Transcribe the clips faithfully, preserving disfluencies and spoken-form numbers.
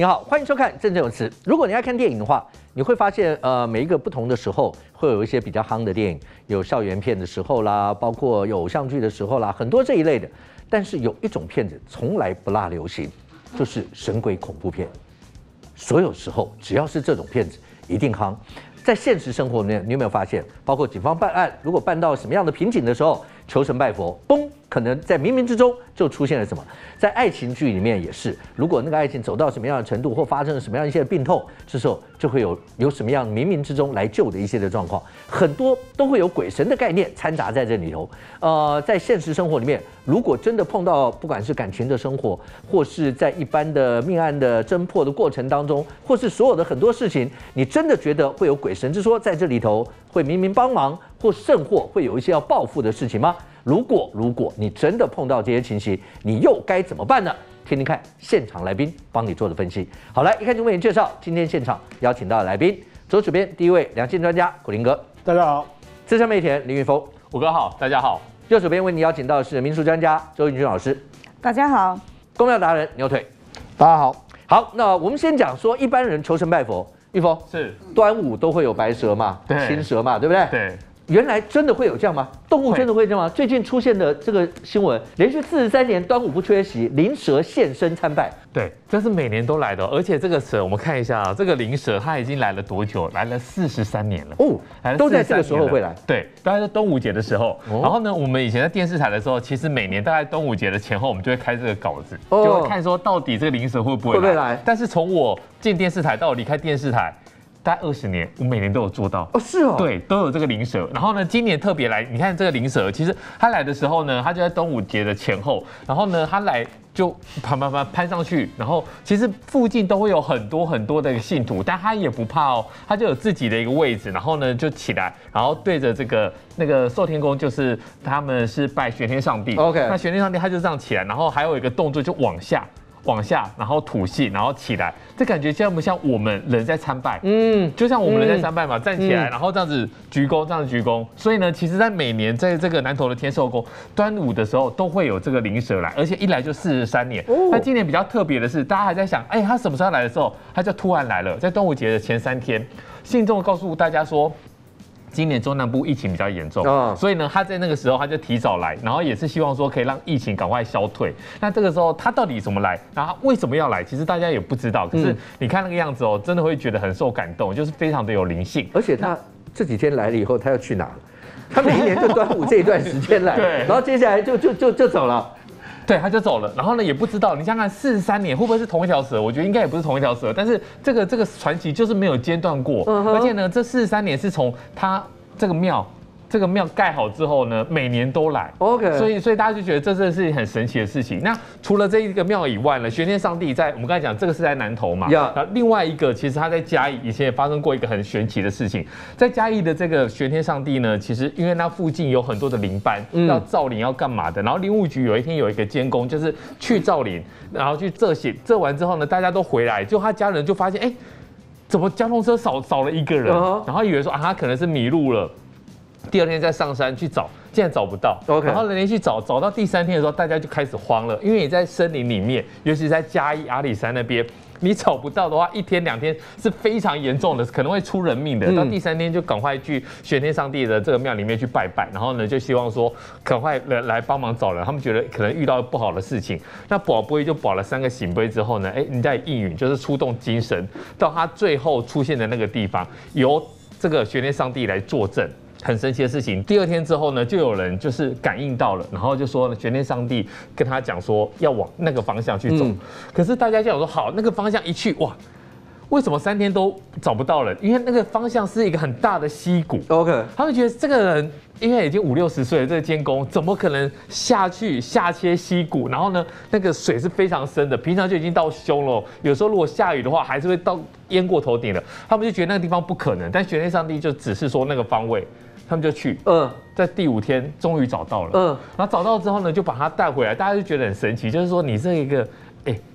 你好，欢迎收看《振振有词》。如果你爱看电影的话，你会发现，呃，每一个不同的时候会有一些比较夯的电影，有校园片的时候啦，包括有偶像剧的时候啦，很多这一类的。但是有一种片子从来不落流行，就是神鬼恐怖片。所有时候只要是这种片子，一定夯。在现实生活里面，你有没有发现，包括警方办案，如果办到什么样的瓶颈的时候，求神拜佛，嘣，可能在冥冥之中就出现了什么？在爱情剧里面也是，如果那个爱情走到什么样的程度，或发生了什么样一些病痛，这时候就会有有什么样冥冥之中来救的一些的状况，很多都会有鬼神的概念掺杂在这里头。呃，在现实生活里面，如果真的碰到不管是感情的生活，或是在一般的命案的侦破的过程当中，或是所有的很多事情，你真的觉得会有鬼神之说在这里头会冥冥帮忙，或甚或会有一些要报复的事情吗？如果如果你真的碰到这些情形，你又该怎么办呢？听听看现场来宾帮你做的分析。好，来一开始为你介绍今天现场邀请到的来宾，左手边第一位两性专家古林哥， 大家好； 资深媒体人林云峰， 五哥好，大家好； 右手边为你邀请到的是民俗专家周云君老师， 大家好； 公庙达人牛腿， 大家好。 好，那我们先讲说一般人求神拜佛，玉峰是端午都会有白蛇嘛， 对， 青蛇嘛，对不对？ 对。 原来真的会有这样吗？动物真的会这样吗？最近出现的这个新闻，连续四十三年端午不缺席，灵蛇现身参拜。 对，这是每年都来的，而且这个蛇我们看一下啊，这个灵蛇它已经来了多久？来了四十三年了哦，都在这个时候会来。 对，大概是端午节的时候。哦、然后呢，我们以前在电视台的时候，其实每年大概端午节的前后，我们就会开这个稿子，哦、就会看说到底这个灵蛇会不会来。会不会来？但是从我进电视台到我离开电视台。大概二十年，我每年都有做到哦，是哦， 对，都有这个灵蛇。然后呢，今年特别来，你看这个灵蛇，其实它来的时候呢，它就在端午节的前后。然后呢，它来就攀攀攀攀上去，然后其实附近都会有很多很多的信徒，但它也不怕哦，它就有自己的一个位置，然后呢就起来，然后对着这个那个寿天宫，就是他们是拜玄天上帝。 OK， 那玄天上帝他就这样起来，然后还有一个动作就往下。往下，然后吐气，然后起来，这感觉像不像我们人在参拜？嗯，就像我们人在参拜嘛，嗯、站起来，然后这样子鞠躬，这样子鞠躬。所以呢，其实在每年在这个南投的天寿宫端午的时候，都会有这个灵蛇来，而且一来就四十三年。哦、那今年比较特别的是，大家还在想，哎，他什么时候来的时候，他就突然来了，在端午节的前三天，信众告诉大家说。今年中南部疫情比较严重，哦、所以呢，他在那个时候他就提早来，然后也是希望说可以让疫情赶快消退。那这个时候他到底怎么来？然后他为什么要来？其实大家也不知道。可是你看那个样子哦，真的会觉得很受感动，就是非常的有灵性。 而且他这几天来了以后，他要去哪？他每一年就端午这一段时间来，对，然后接下来就就就就走了。 对，他就走了，然后呢也不知道，你想想看，四十三年会不会是同一条蛇？我觉得应该也不是同一条蛇，但是这个这个传奇就是没有间断过，嗯、而且呢，这四十三年是从他这个庙。这个庙盖好之后呢，每年都来 ，OK， 所以所以大家就觉得这真的是很神奇的事情。那除了这一个庙以外呢，玄天上帝在我们刚才讲这个是在南投嘛， yeah. 然后另外一个其实他在嘉义以前也发生过一个很神奇的事情，在嘉义的这个玄天上帝呢，其实因为那附近有很多的灵班、嗯、要造灵要干嘛的，然后林务局有一天有一个监工就是去造灵，然后去遮血，遮完之后呢，大家都回来，就他家人就发现，哎，怎么交通车少少了一个人？ Uh-huh. 然后以为说啊，他可能是迷路了。第二天再上山去找，竟然找不到。Okay. 然后连续找，找到第三天的时候，大家就开始慌了，因为你在森林里面，尤其是在嘉义阿里山那边，你找不到的话，一天两天是非常严重的，可能会出人命的。嗯、到第三天就赶快去玄天上帝的这个庙里面去拜拜，然后呢就希望说赶快来来帮忙找人。他们觉得可能遇到不好的事情，那保杯就保了三个醒杯之后呢，哎，人家也应允，就是出动精神，到他最后出现的那个地方，由这个玄天上帝来坐镇。很神奇的事情，第二天之后呢，就有人就是感应到了，然后就说呢，玄天上帝跟他讲说要往那个方向去走。嗯、可是大家就想说，好，那个方向一去，哇，为什么三天都找不到人？因为那个方向是一个很大的溪谷。OK， 他们觉得这个人因为已经五六十岁了，这个监工怎么可能下去下切溪谷？然后呢，那个水是非常深的，平常就已经到胸了，有时候如果下雨的话，还是会到淹过头顶了。他们就觉得那个地方不可能，但玄天上帝就只是说那个方位。他们就去，嗯，在第五天终于找到了，嗯，然后找到之后呢，就把他带回来，大家就觉得很神奇，就是说你这一个，哎，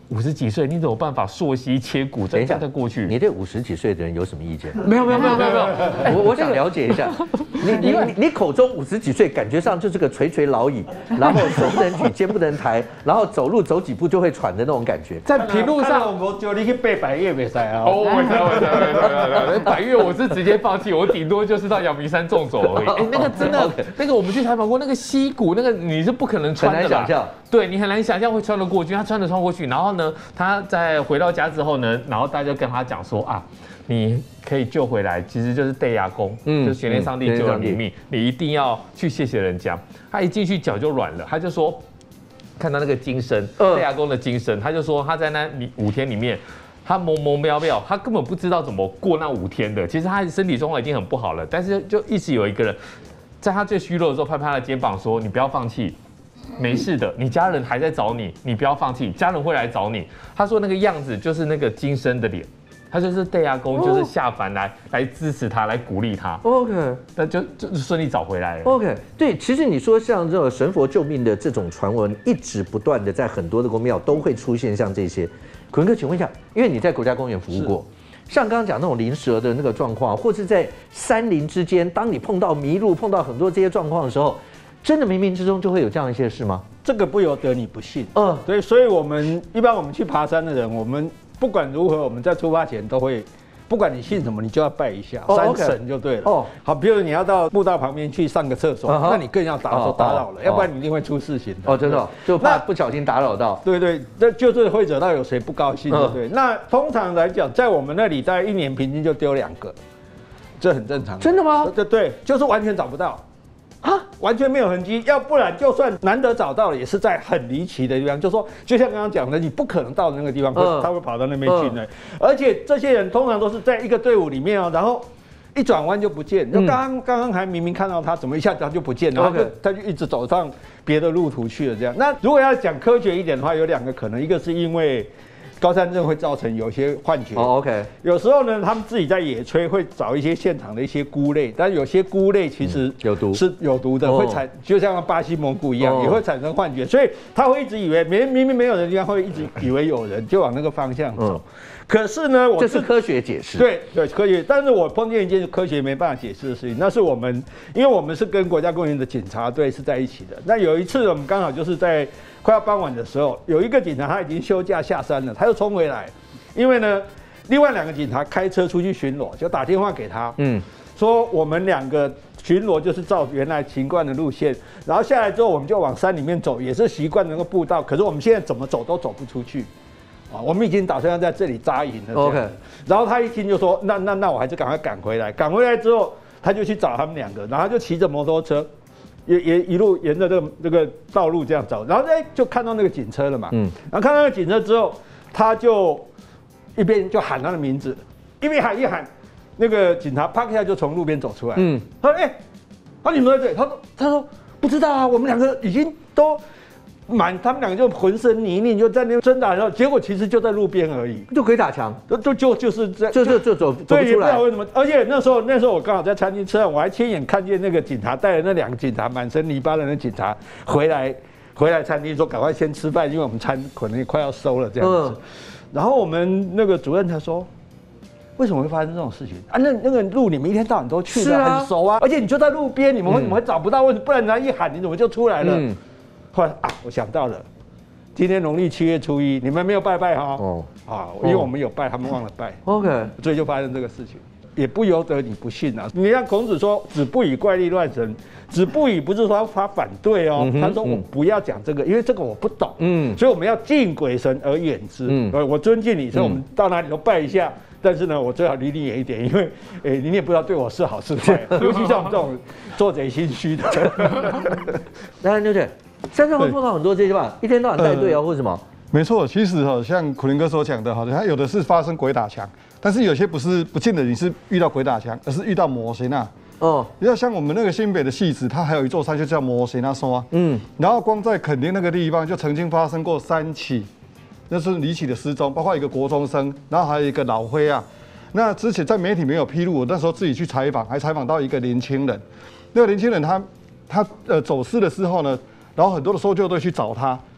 五十几岁，你怎么办法溯溪切骨再再过去？ 你对五十几岁的人有什么意见？ 没有没有没有没有没有， 我我想了解一下，你你你你口中五十几岁，感觉上就是个垂垂老矣，然后手不能举，肩不能抬，然后走路走几步就会喘的那种感觉。 在平路上， 我叫你去背百岳没赛啊！ 哦，我知道我知道我知道，百岳我是直接放弃，我顶多就是到阳明山纵走而已。哎，那个真的，那个我们去采访过，那个溪谷，那个你是不可能穿的， 很难想象。 对你很难想象会穿得过去，他穿得穿过去，然后呢，他在回到家之后呢，然后大家就跟他讲说啊，你可以救回来，其实就是对亚公，嗯，就是玄天上帝救了你命，你一定要去谢谢人家。他一进去脚就软了，他就说看到那个金身，对亚公的金身，他就说他在那里五天里面。他懵懵标标，他根本不知道怎么过那五天的。其实他身体状况已经很不好了，但是就一直有一个人，在他最虚弱的时候拍拍他的肩膀说：“你不要放弃。”没事的，你家人还在找你，你不要放弃，家人会来找你。他说那个样子就是那个金身的脸，他就是对阿公，就是下凡来来支持他，来鼓励他。 OK， 那就就顺利找回来了。 OK， 对，其实你说像这种神佛救命的这种传闻，一直不断的在很多的宫庙都会出现像这些。可文哥，请问一下，因为你在国家公园服务过。像刚刚讲那种灵蛇的那个状况，或是在山林之间，当你碰到迷路、碰到很多这些状况的时候，真的冥冥之中就会有这样一些事吗？ 这个不由得你不信。嗯，对，所以我们一般我们去爬山的人，我们不管如何，我们在出发前都会，不管你信什么，你就要拜一下山神就对了。哦，好，比如你要到墓道旁边去上个厕所，那你更要打打扰了，要不然你一定会出事情的。 哦，真的，就怕不小心打扰到。 对对，这就是会惹到有谁不高兴，对不对？那通常来讲，在我们那里，大概一年平均就丢两个，这很正常。 真的吗？ 对对，就是完全找不到。啊，完全没有痕迹，要不然就算难得找到了，也是在很离奇的地方。就说，就像刚刚讲的，你不可能到那个地方，嗯、他会跑到那边去呢。嗯、而且这些人通常都是在一个队伍里面哦，然后一转弯就不见。就刚刚刚刚还明明看到他，怎么一下子他就不见了？然后就他就一直走上别的路途去了。这样，那如果要讲科学一点的话，有两个可能，一个是因为高山症会造成有些幻觉。哦 ，OK。 有时候呢，他们自己在野炊会找一些现场的一些菇类，但有些菇类其实有毒， 是有毒的，会产就像巴西蘑菇一样，也会产生幻觉，所以他会一直以为明明明没有人地方，会一直以为有人，就往那个方向走。可是呢，我这是科学解释。 对对，科学。但是我碰见一件科学没办法解释的事情，那是我们，因为我们是跟国家公园的警察队是在一起的。那有一次我们刚好就是在快要傍晚的时候，有一个警察他已经休假下山了，他又冲回来，因为呢，另外两个警察开车出去巡逻，就打电话给他，嗯，说我们两个巡逻就是照原来习惯的路线，然后下来之后我们就往山里面走，也是习惯那个步道，可是我们现在怎么走都走不出去。啊，我们已经打算要在这里扎营了。OK， 然后他一听就说，那那那我还是赶快赶回来。赶回来之后，他就去找他们两个，然后他就骑着摩托车，也也一路沿着这个这个道路这样走，然后哎就看到那个警车了嘛。嗯，然后看到那个警车之后，他就一边就喊他的名字，一边喊一喊，那个警察啪一下就从路边走出来。嗯，他说哎，他你们在这里？他说他说不知道啊，我们两个已经都。满他们两个就浑身泥泞，就在那边挣扎，然后结果其实就在路边而已， 就鬼打墙， 就就就就是在就就就走走不出来， 对，也不知道为什么。而且那时候那时候我刚好在餐厅吃饭，我还亲眼看见那个警察带着那两个警察满身泥巴的那警察回来回来餐厅说赶快先吃饭，因为我们餐可能快要收了这样子。嗯、然后我们那个主任才说。为什么会发生这种事情啊？那那个路你们一天到晚都去的，啊、很熟啊，而且你就在路边，你们会怎么会找不到？为什么不然人家一喊你怎么就出来了？嗯后来啊，我想到了，今天农历七月初一，你们没有拜拜哈？哦，啊，因为我们有拜，他们忘了拜。OK， 所以就发生这个事情，也不由得你不信啊。你看孔子说“子不以怪力乱神”，子不以不是说他反对哦，嗯、他说我不要讲这个，因为这个我不懂。嗯，所以我们要敬鬼神而远之。嗯，我尊敬你，所以我们到哪里都拜一下。但是呢，我最好离你远一点，因为诶，你也不知道对我是好是坏，尤其像我们这种做贼心虚的。 当然，对不对？山上会碰到很多这些吧，一天到晚带队啊，或者什么？ 没错，其实哈，像苦林哥所讲的哈，他有的是发生鬼打墙，但是有些不是不见得你是遇到鬼打墙，而是遇到魔神啊。哦，你要像我们那个新北的戏子，它还有一座山就叫魔神啊山。嗯，然后光在垦丁那个地方就曾经发生过三起。那是离奇的失踪，包括一个国中生，然后还有一个老灰啊。那之前在媒体没有披露，我那时候自己去采访，还采访到一个年轻人。那个年轻人他他呃走失的时候呢，然后很多的搜救队去找他，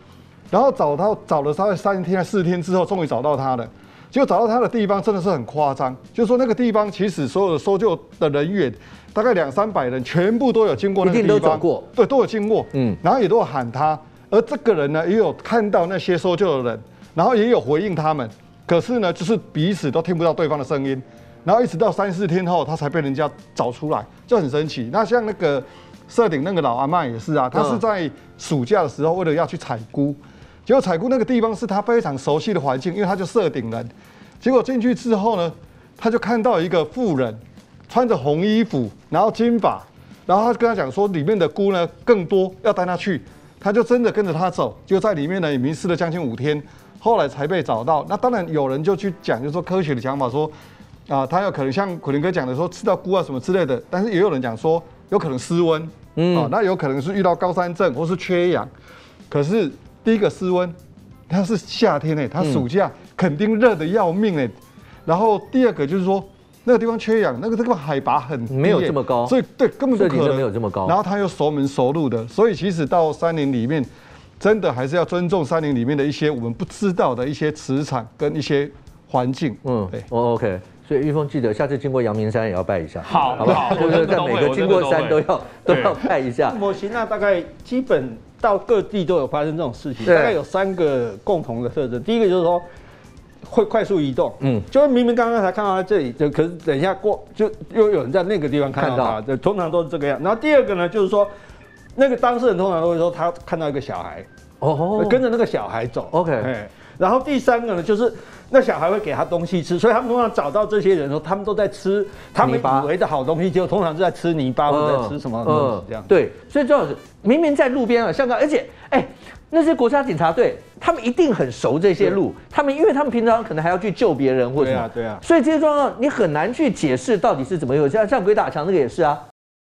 然后找到找了大概三天四天之后，终于找到他了。结果找到他的地方真的是很夸张，就是说那个地方其实所有的搜救的人员大概两三百人，全部都有经过那个地方， 一定都走过， 对，都有经过，嗯，然后也都有喊他。而这个人呢，也有看到那些搜救的人，然后也有回应他们，可是呢，就是彼此都听不到对方的声音。然后一直到三四天后，他才被人家找出来，就很神奇。那像那个社顶那个老阿嬷也是啊，他是在暑假的时候为了要去采菇，结果采菇那个地方是他非常熟悉的环境，因为他就社顶人。结果进去之后呢，他就看到一个妇人穿着红衣服，然后金发，然后他跟他讲说里面的菇呢更多，要带他去。他就真的跟着他走，就在里面呢也迷失了将近五天，后来才被找到。那当然有人就去讲，就是说科学的讲法说。啊，他有可能像苦林哥讲的说吃到菇啊什么之类的，但是也有人讲说有可能失温，嗯，啊，那有可能是遇到高山症或是缺氧。可是第一个失温，它是夏天哎，它暑假肯定热得要命哎。然后第二个就是说那个地方缺氧，那个地方海拔很低， 没有这么高， 所以对根本不可能没有这么高。 然后他又熟门熟路的，所以其实到山林里面，真的还是要尊重山林里面的一些我们不知道的一些磁场跟一些环境。嗯，对， 哦 ，OK。所以玉峰记得下次经过阳明山也要拜一下， 好， 好不好？就是在每个经过山都要都要拜一下。 模型那大概基本到各地都有发生这种事情，大概有三个共同的特征。第一个就是说会快速移动，嗯，就是明明刚刚才看到他这里，就可是等一下过就又有人在那个地方看到他，就通常都是这个样。然后第二个呢，就是说那个当事人通常都会说他看到一个小孩，哦，跟着那个小孩走 ，OK。 然后第三个呢，就是那小孩会给他东西吃，所以他们通常找到这些人的时候，他们都在吃他们以为的好东西，结果通常是在吃泥巴或者在吃什么东西这样。 对，所以重要是明明在路边啊，香港，而且哎，那些国家警察队，他们一定很熟这些路，他们因为他们平常可能还要去救别人或者什么， 对啊，对啊， 所以这些状况你很难去解释到底是怎么回事。像像鬼打墙那个也是啊。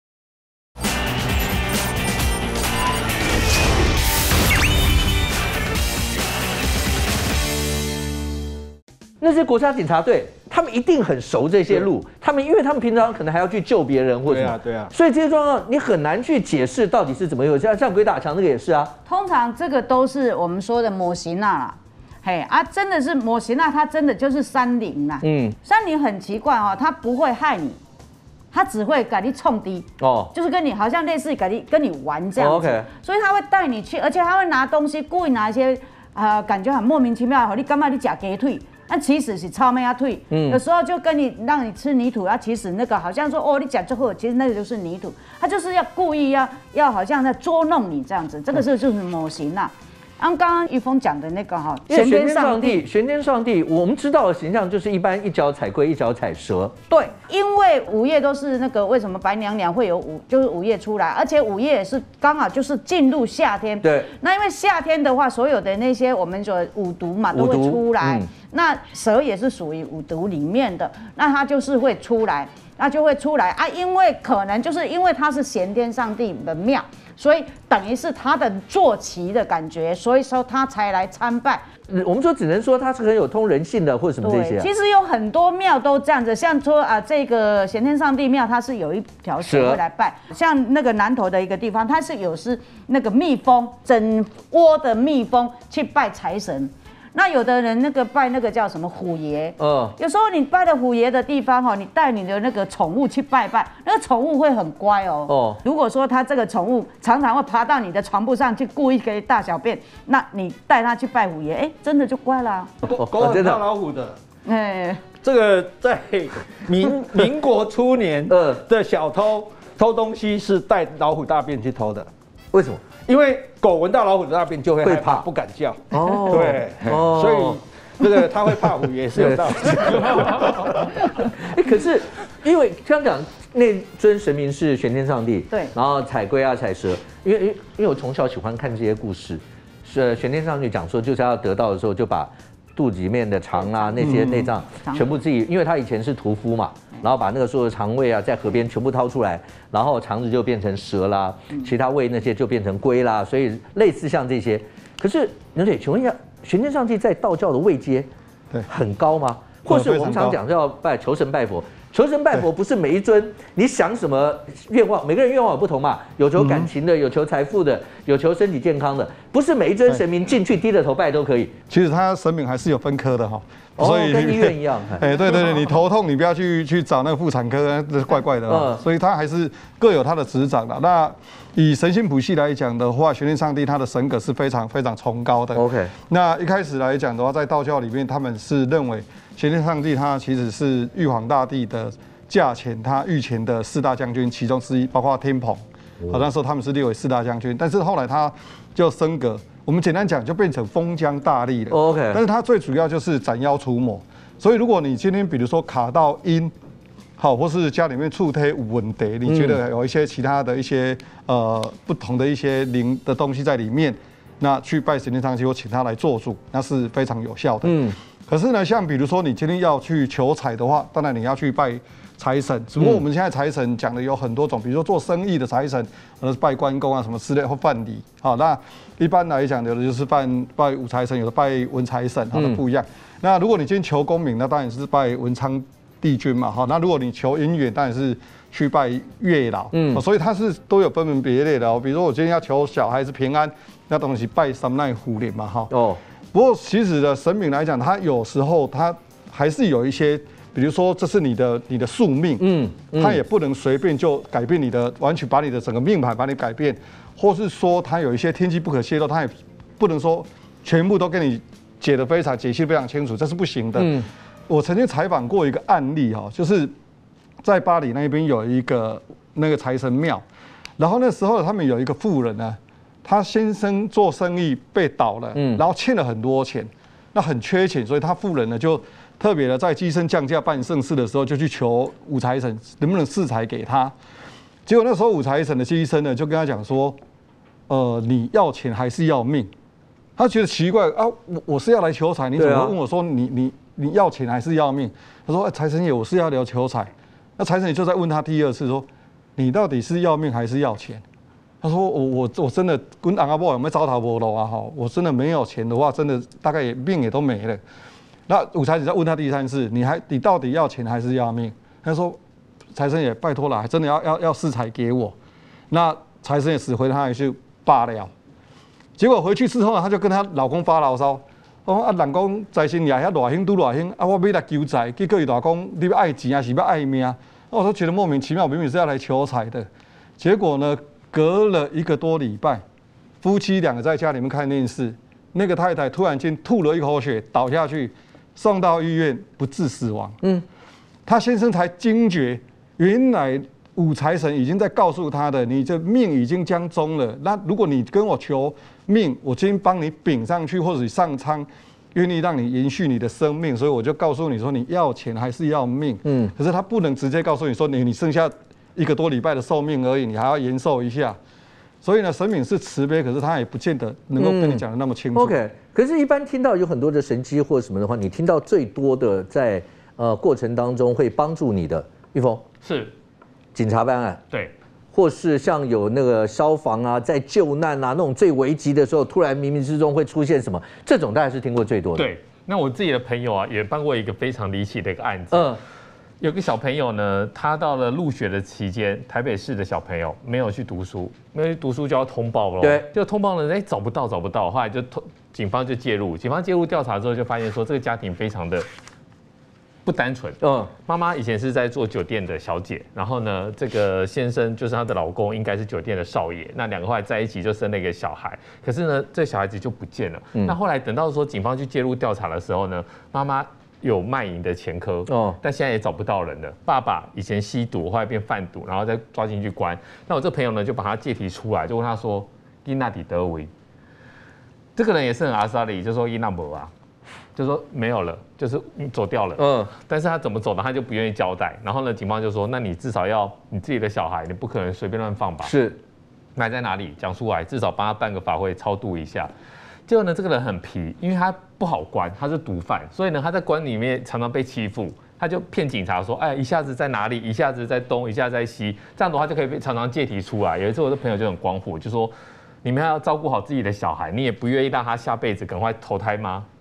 那些国家警察队，他们一定很熟这些路，他们因为他们平常可能还要去救别人或者什么， 对啊，对啊， 所以这些状况你很难去解释到底是怎么回事。像像鬼打墙那个也是啊。 通常这个都是我们说的模型啊啦，嘿啊，真的是模型啊，它真的就是山林啦。嗯，山林很奇怪哦，它不会害你，它只会给你冲低哦，就是跟你好像类似给你跟你玩这样子。哦 okay、所以他会带你去，而且他会拿东西，故意拿一些呃感觉很莫名其妙的，你干嘛你假鸡腿？那其实是超妹啊腿，嗯，有时候就跟你让你吃泥土啊，其实那个好像说哦，你讲最后，其实那个就是泥土，他就是要故意要要好像在捉弄你这样子，这个是就是模型啦。按刚刚玉峰讲的那个哈， 玄天上帝，玄天上帝，我们知道的形象就是一般一脚踩龟，一脚踩蛇。 对，因为午夜都是那个为什么白娘娘会有午，就是午夜出来，而且午夜也是刚好就是进入夏天。 对， 那因为夏天的话，所有的那些我们说五毒嘛都会出来，嗯、那蛇也是属于五毒里面的，那它就是会出来，那就会出来啊，因为可能就是因为它是玄天上帝的庙。所以等于是他的坐骑的感觉，所以说他才来参拜。 我们说只能说他是很有通人性的，或者什么这些、啊。 其实有很多庙都这样子，像说啊，这个玄天上帝庙，它是有一条蛇会来拜。像那个南投的一个地方，它是有是那个蜜蜂，整窝的蜜蜂去拜财神。那有的人那个拜那个叫什么虎爷，嗯，有时候你拜的虎爷的地方哈，你带你的那个宠物去拜拜，那个宠物会很乖哦。哦，如果说它这个宠物常常会爬到你的床铺上去故意给大小便，那你带它去拜虎爷，哎，真的就乖啦。 狗狗很怕老虎的， 哎， 这个在民民国初年的小偷偷东西是带老虎大便去偷的， 为什么？ 因为狗闻到老虎的大便就会害怕，不敢叫。哦，对，哦、所以这个它会怕虎也是有道理。 哎，可是因为香港那尊神明是玄天上帝， 对， 然后踩龟啊踩蛇，因为因为因为我从小喜欢看这些故事，是玄天上帝讲说就是要得到的时候就把肚子里面的肠啊那些内脏全部自己，因为他以前是屠夫嘛。然后把那个所有的肠胃啊，在河边全部掏出来，然后肠子就变成蛇啦，其他胃那些就变成龟啦，所以类似像这些。可是牛姐，请问一下，玄天上帝在道教的位阶，对，很高吗？或是我们常讲要拜求神拜佛， 求神拜佛不是每一尊你想什么愿望，每个人愿望有不同嘛，有求感情的，有求财富的，有求身体健康的，不是每一尊神明进去低着头拜都可以。 其实他神明还是有分科的哈， 所以跟医院一样。 哎，对对对，你头痛你不要去去找那个妇产科，这是怪怪的啊。所以他还是各有他的执掌的。那以神信谱系来讲的话，玄天上帝他的神格是非常非常崇高的。 OK， 那一开始来讲的话，在道教里面，他们是认为玄天上帝他其实是玉皇大帝的驾前，他御前的四大将军其中之一，包括天蓬。好，那时候他们是列为四大将军，但是后来他就升格，我们简单讲就变成封疆大吏了。 OK， 但是他最主要就是斩妖除魔。所以如果你今天比如说卡到阴，好，或是家里面触推五文德，你觉得有一些其他的一些呃不同的一些灵的东西在里面，那去拜神天上帝或请他来做主，那是非常有效的。嗯。可是呢，像比如说你今天要去求财的话，当然你要去拜财神。只不过我们现在财神讲的有很多种，比如说做生意的财神，或是拜关公啊什么之类，或办理。好，那一般来讲，有的就是拜拜武财神，有的拜文财神，好，那不一样。那如果你今天求功名，那当然是拜文昌帝君嘛。好，那如果你求姻缘，当然是去拜月老。嗯，所以它是都有分门别类的哦。比如说我今天要求小孩子平安，那东西拜三奈虎脸嘛，哈。哦。不过其实的神明来讲，它有时候它还是有一些，比如说这是你的你的宿命，嗯，它也不能随便就改变你的，完全把你的整个命盘把你改变，或是说它有一些天机不可泄露，它也不能说全部都给你解得非常解析非常清楚，这是不行的。嗯，我曾经采访过一个案例哈，就是在巴黎那边有一个那个财神庙，然后那时候他们有一个妇人呢。他先生做生意被倒了，嗯，然后欠了很多钱，那很缺钱，所以他妇人呢就特别的在鸡生降价办盛事的时候，就去求武财神能不能赐财给他。结果那时候武财神的鸡生呢就跟他讲说，呃，你要钱还是要命？他觉得奇怪啊，我我是要来求财，你怎么问我说你你你要钱还是要命？他说，哎，财神爷，我是要来求财。那财神爷就在问他第二次说，你到底是要命还是要钱？他说我我我真的跟阿伯有没有糟蹋无路啊？哈，我真的没有钱的话，真的大概也命也都没了。那武财神在问他第三次，你还你到底要钱还是要命？他说财神爷拜托了，真的要要要赐财给我。那财神爷只回他一句罢了。结果回去之后呢，他就跟他老公发牢骚，哦啊，人讲财神爷遐偌凶拄偌凶，啊我要来求财，结果伊老公你要爱钱还是要爱命？那我都觉得莫名其妙，明明是要来求财的，结果呢？隔了一个多礼拜，夫妻两个在家里面看电视，那个太太突然间吐了一口血，倒下去，送到医院不治死亡。嗯，他先生才惊觉，原来武财神已经在告诉他的，你这命已经将终了。那如果你跟我求命，我今天帮你禀上去，或者上苍愿意让你延续你的生命，所以我就告诉你说，你要钱还是要命？嗯，可是他不能直接告诉你说，你你剩下一个多礼拜的寿命而已，你还要延寿一下，所以呢，神明是慈悲，可是他也不见得能够跟你讲的那么清楚。 嗯、OK， 可是，一般听到有很多的神迹或什么的话，你听到最多的在呃过程当中会帮助你的，玉峰是警察办案， 对， 或是像有那个消防啊，在救难啊那种最危急的时候，突然冥冥之中会出现什么，这种大概是听过最多的。 对，那我自己的朋友啊，也办过一个非常离奇的一个案子。嗯。有个小朋友呢，他到了入学的期间，台北市的小朋友没有去读书，没有去读书就要通报了。 对， 就通报了，哎，找不到，找不到，后来就警方就介入，警方介入调查之后，就发现说这个家庭非常的不单纯。嗯，妈妈以前是在做酒店的小姐，然后呢，这个先生就是她的老公，应该是酒店的少爷。那两个后来在一起就生了一个小孩，可是呢，这小孩子就不见了。嗯、那后来等到说警方去介入调查的时候呢，妈妈有卖淫的前科，哦，但现在也找不到人了。爸爸以前吸毒，后来变贩毒，然后再抓进去关。那我这朋友呢，就把他借题出来，就问他说：“伊娜底德维，这个人也是很阿萨里，就说伊娜伯啊，就说没有了，就是走掉了。嗯，但是他怎么走的，他就不愿意交代。然后呢，警方就说：那你至少要你自己的小孩，你不可能随便乱放吧？ 是， 埋在哪里讲出来，至少帮他办个法会超度一下。”结果呢，这个人很皮，因为他不好关，他是毒贩，所以呢，他在关里面常常被欺负，他就骗警察说，哎，一下子在哪里，一下子在东，一下子在西，这样的话就可以被常常借题出来。有一次我的朋友就很光复，就说，你们还要照顾好自己的小孩，你也不愿意让他下辈子赶快投胎吗？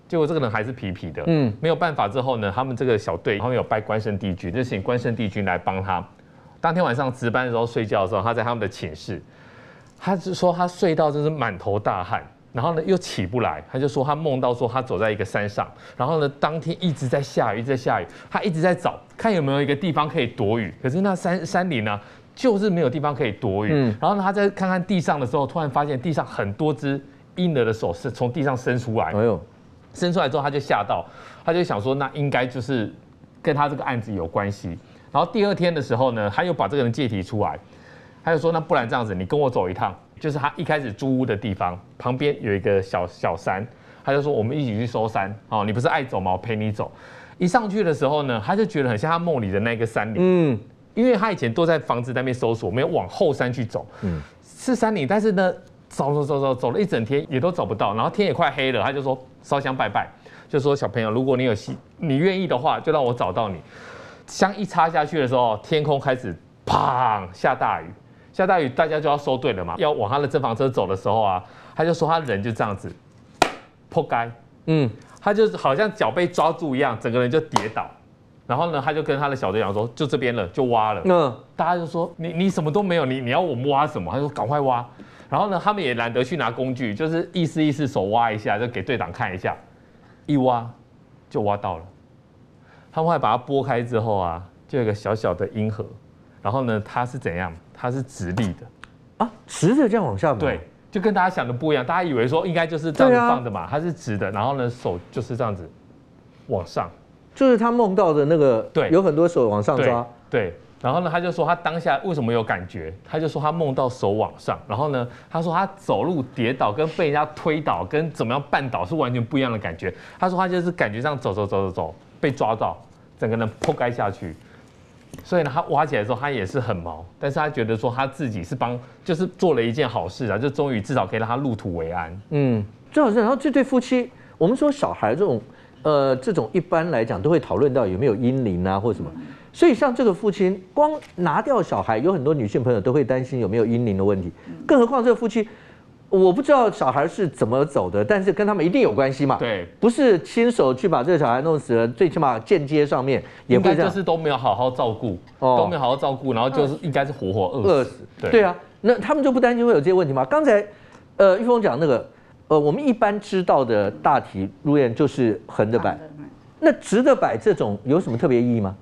结果这个人还是皮皮的，嗯，没有办法之后呢，他们这个小队他们有拜关圣帝君，就请关圣帝君来帮他。当天晚上值班的时候睡觉的时候，他在他们的寝室，他就说他睡到就是满头大汗。然后呢，又起不来，他就说他梦到说他走在一个山上，然后呢，当天一直在下雨，一直在下雨，他一直在找看有没有一个地方可以躲雨，可是那山山林呢，就是没有地方可以躲雨。嗯，然后呢，他再看看地上的时候，突然发现地上很多只婴儿的手是从地上伸出来，哎呦，伸出来之后他就吓到，他就想说那应该就是跟他这个案子有关系。然后第二天的时候呢，他又把这个人借题出来，他就说那不然这样子，你跟我走一趟。就是他一开始租屋的地方旁边有一个小小山，他就说我们一起去搜山哦，你不是爱走吗？我陪你走。一上去的时候呢，他就觉得很像他梦里的那个山林，嗯，因为他以前都在房子那边搜索，没有往后山去走，嗯，是山林，但是呢，走走走走走了一整天也都找不到，然后天也快黑了，他就说烧香拜拜，就说小朋友，如果你有心，你愿意的话，就让我找到你。香一插下去的时候，天空开始砰下大雨。下大雨，大家就要收队了嘛。要往他的正房车走的时候啊，他就说他人就这样子，扑街，嗯，他就好像脚被抓住一样，整个人就跌倒。然后呢，他就跟他的小队长说，就这边了，就挖了。嗯，大家就说你你什么都没有，你你要我们挖什么？他说赶快挖。然后呢，他们也懒得去拿工具，就是意思意思手挖一下，就给队长看一下，一挖就挖到了。他们后来把它拨开之后啊，就有一个小小的阴核。然后呢，它是怎样？它是直立的， 啊，直的这样往下吗？ 对，就跟大家想的不一样。大家以为说应该就是这样子放的嘛，它是直的。然后呢，手就是这样子往上， 就是他梦到的那个，对，有很多手往上抓。 对，然后呢，他就说他当下为什么有感觉？他就说他梦到手往上。然后呢，他说他走路跌倒跟被人家推倒跟怎么样绊倒是完全不一样的感觉。他说他就是感觉上走走走走走被抓到，整个人扑街下去。所以呢，他挖起来之后，他也是很毛，但是他觉得说他自己是帮，就是做了一件好事啊，就终于至少可以让他入土为安。嗯， 郑老师，然后这对夫妻，我们说小孩这种，呃，这种一般来讲都会讨论到有没有阴灵啊或什么，所以像这个父亲，光拿掉小孩，有很多女性朋友都会担心有没有阴灵的问题，更何况这个夫妻。我不知道小孩是怎么走的，但是跟他们一定有关系嘛？ 对， 不是亲手去把这个小孩弄死了，最起码间接上面也会这样， 就是都没有好好照顾，哦、都没有好好照顾，然后就是应该是活活饿死。 饿死，对对啊，那他们就不担心会有这些问题吗？刚才呃玉峰讲那个，呃，我们一般知道的大体入殓就是横的摆，那直的摆这种有什么特别意义吗？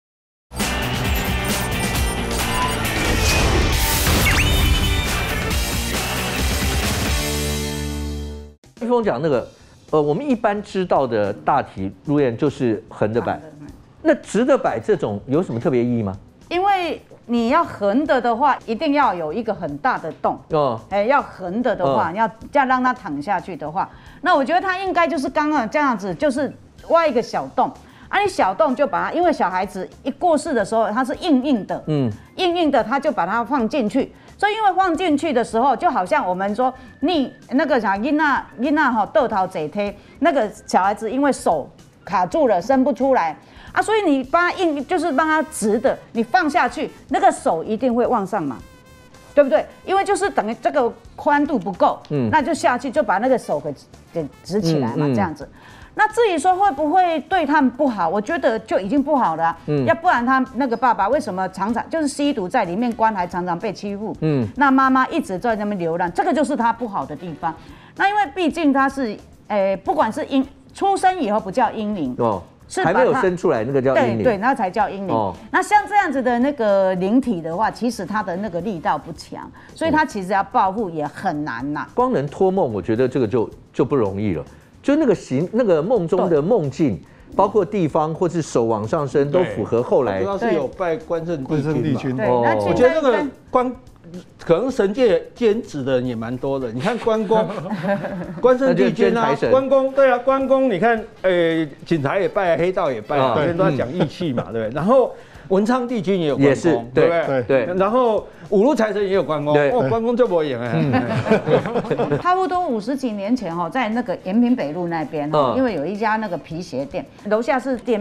玉峰讲那个，呃，我们一般知道的大体入殓就是横的摆，那直的摆这种有什么特别意义吗？ 因为你要横的的话，一定要有一个很大的洞哦，哎，要横的的话，你要这样让它躺下去的话，那我觉得它应该就是刚刚这样子，就是挖一个小洞。啊，你小洞就把它，因为小孩子一过世的时候，它是硬硬的，嗯，硬硬的，他就把它放进去。所以因为放进去的时候，就好像我们说你那个小囡仔囡仔哈豆桃坐梯，那个小孩子因为手卡住了，伸不出来啊，所以你帮他硬，就是帮他直的，你放下去，那个手一定会往上嘛，对不对？因为就是等于这个宽度不够，嗯，那就下去就把那个手给给直起来嘛，嗯嗯、这样子。那至于说会不会对他们不好，我觉得就已经不好了、啊。嗯，要不然他那个爸爸为什么常常就是吸毒在里面关，还常常被欺负？嗯，那妈妈一直在那边流浪，这个就是他不好的地方。那因为毕竟他是，诶、欸，不管是婴出生以后不叫婴灵哦， 是还没有生出来那个叫婴灵， 对对，那才叫婴灵。哦，那像这样子的那个灵体的话，其实他的那个力道不强，所以他其实要报复也很难呐、啊。 光能托梦，我觉得这个就就不容易了。就那个形，那个梦中的梦境，包括地方或是手往上升，都符合后来。 主要是有拜关圣帝君嘛。 哦， 我觉得那个关，可能神界兼职的人也蛮多的。你看关公，关圣帝君啊，关公对啊，关公你看，呃，警察也拜，黑道也拜，每天都在讲义气嘛，对不对？然后文昌帝君也有关公，对不对？对。然后五路财神也有关公，哦，关公就不会演哎。 差不多五十几年前哈，在那个延平北路那边哈，因为有一家那个皮鞋店，楼下是店面，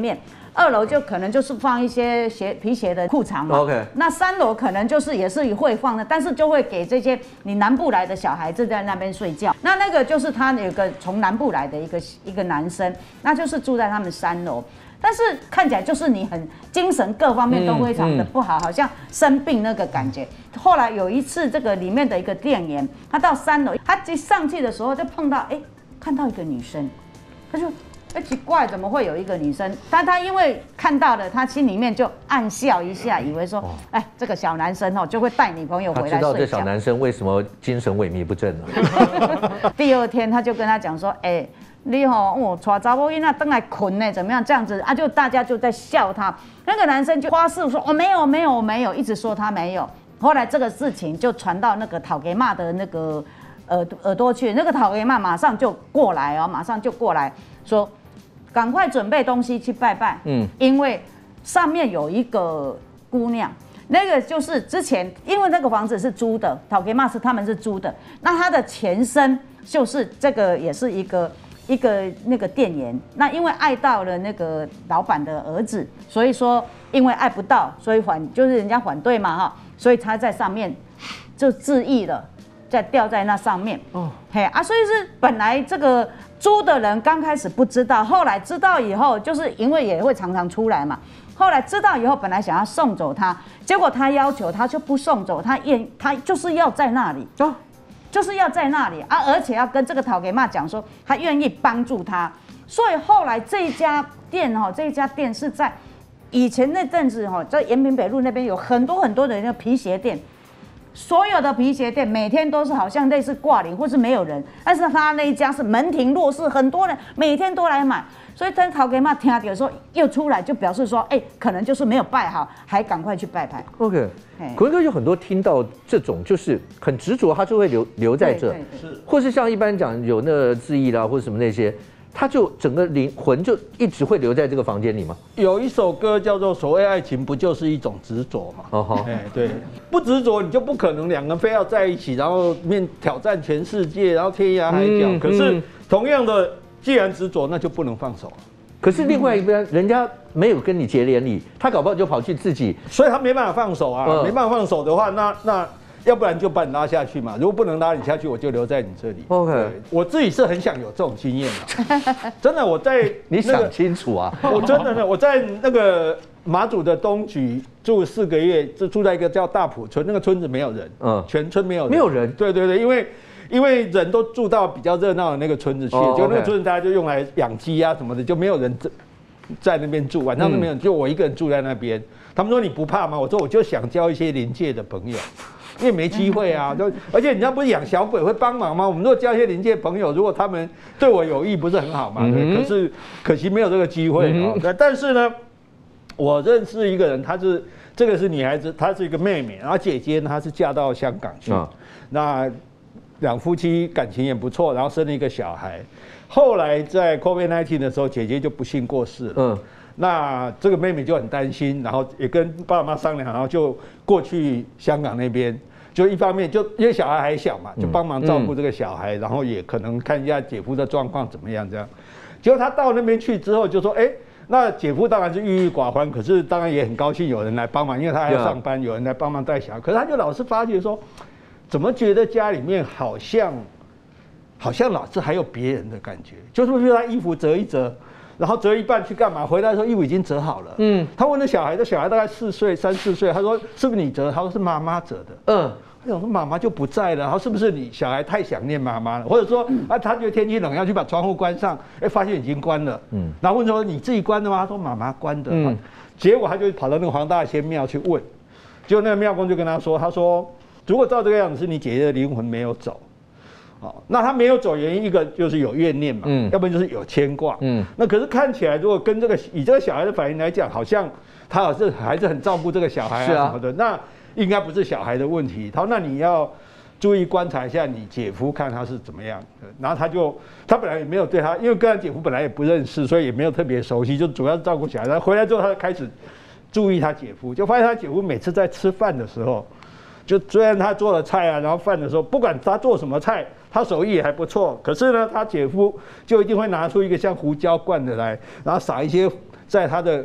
二楼就可能就是放一些鞋皮鞋的裤长嘛。 OK。 那三楼可能就是也是会放的，但是就会给这些你南部来的小孩子在那边睡觉。那那个就是他有个从南部来的一个一个男生，那就是住在他们三楼。但是看起来就是你很精神各方面都非常的不好，好像生病那个感觉。后来有一次，这个里面的一个店员，他到三楼，他一上去的时候就碰到，哎，看到一个女生，他就，哎，奇怪，怎么会有一个女生？但他因为看到了，他心里面就暗笑一下，以为说，哎，这个小男生哦就会带女朋友回来睡觉。 他知道这小男生为什么精神萎靡不振了。 第二天他就跟他讲说，哎。你吼，我带查某囡仔回来困呢，怎么样？这样子啊，就大家就在笑他。那个男生就发誓说，哦，没有，没有，没有，一直说他没有。后来这个事情就传到那个讨给骂的那个耳耳朵去，那个讨给骂马上就过来哦，马上就过来说，赶快准备东西去拜拜。嗯，因为上面有一个姑娘。那个就是之前，因为那个房子是租的，讨给骂是他们是租的，那他的前身就是这个，也是一个。一个那个店员，那因为爱到了那个老板的儿子，所以说因为爱不到，所以反就是人家反对嘛哈，所以他在上面就自缢了，再吊在那上面。哦，嘿啊，所以是本来这个租的人刚开始不知道，后来知道以后，就是因为也会常常出来嘛，后来知道以后，本来想要送走他，结果他要求他就不送走，他愿他就是要在那里。哦。就是要在那里啊，而且要跟这个讨给骂讲说他愿意帮助他，所以后来这一家店哈，这一家店是在以前那阵子哈，在延平北路那边有很多很多的那个皮鞋店，所有的皮鞋店每天都是好像类似挂零或是没有人，但是他那一家是门庭若市，很多人每天都来买，所以当讨给骂听到说又出来，就表示说，哎、欸，可能就是没有拜好，还赶快去拜拜。 OK。可能有很多听到这种就是很执着，他就会留留在这，是，或是像一般讲有那自缢啦或者什么那些，他就整个灵魂就一直会留在这个房间里吗？ 有一首歌叫做《所谓爱情不就是一种执着》嘛？哦好，哎对，不执着你就不可能两个人非要在一起，然后面挑战全世界，然后天涯海角。嗯、可是同样的，既然执着，那就不能放手。 可是另外一边，人家没有跟你结连理，他搞不好就跑去自己， 所以他没办法放手啊，嗯、没办法放手的话，那那要不然就把你拉下去嘛。如果不能拉你下去，我就留在你这里。OK， 我自己是很想有这种经验啊，真的，我在、那個、 你想清楚啊， 我真的呢，我在那个马祖的东莒住四个月，就住在一个叫大埔村，那个村子没有人，嗯，全村没有人， 没有人， 对对对，因为。因为人都住到比较热闹的那个村子去，就那个村子大家就用来养鸡啊什么的，就没有人在那边住，晚上都没有人，就我一个人住在那边。他们说你不怕吗？我说我就想交一些邻界的朋友，因为没机会啊。就而且人家不是养小鬼会帮忙吗？我们如果交一些邻界朋友，如果他们对我有意，不是很好吗？对，可是可惜没有这个机会啊。但是呢，我认识一个人，她是这个是女孩子，她是一个妹妹，然后姐姐呢她是嫁到香港去，那。两夫妻感情也不错，然后生了一个小孩。后来在 COVID 十九 的时候，姐姐就不幸过世了。嗯，那这个妹妹就很担心，然后也跟爸爸妈妈商量，然后就过去香港那边。就一方面就因为小孩还小嘛，就帮忙照顾这个小孩，然后也可能看一下姐夫的状况怎么样这样。结果他到那边去之后，就说：“哎、欸，那姐夫当然是郁郁寡欢，可是当然也很高兴有人来帮忙，因为他还要上班，有人来帮忙带小孩。可是他就老是发觉说。”怎么觉得家里面好像，好像老是还有别人的感觉？就是比如他衣服折一折，然后折一半去干嘛？回来的时候衣服已经折好了。嗯，他问那小孩，这小孩大概四岁、三四岁，他说是不是你折？他说是妈妈折的。嗯，他想说妈妈就不在了，然后是不是你小孩太想念妈妈了？或者说啊，他觉得天气冷要去把窗户关上，哎，发现已经关了。嗯，然后问说你自己关的吗？他说妈妈关的。嗯，结果他就跑到那个黄大仙庙去问，结果那个庙公就跟他说，他说。如果照这个样子，是你姐姐的灵魂没有走，好，那她没有走原因一个就是有怨念嘛，嗯，要不然就是有牵挂，嗯，那可是看起来如果跟这个以这个小孩的反应来讲，好像他好像还是很照顾这个小孩啊什么的，那应该不是小孩的问题。他说那你要注意观察一下你姐夫，看他是怎么样。然后他就他本来也没有对他，因为跟他姐夫本来也不认识，所以也没有特别熟悉，就主要是照顾小孩。然后回来之后，他就开始注意他姐夫，就发现他姐夫每次在吃饭的时候。就虽然他做了菜啊，然后饭的时候，不管他做什么菜，他手艺也还不错。可是呢，他姐夫就一定会拿出一个像胡椒罐的来，然后撒一些在他的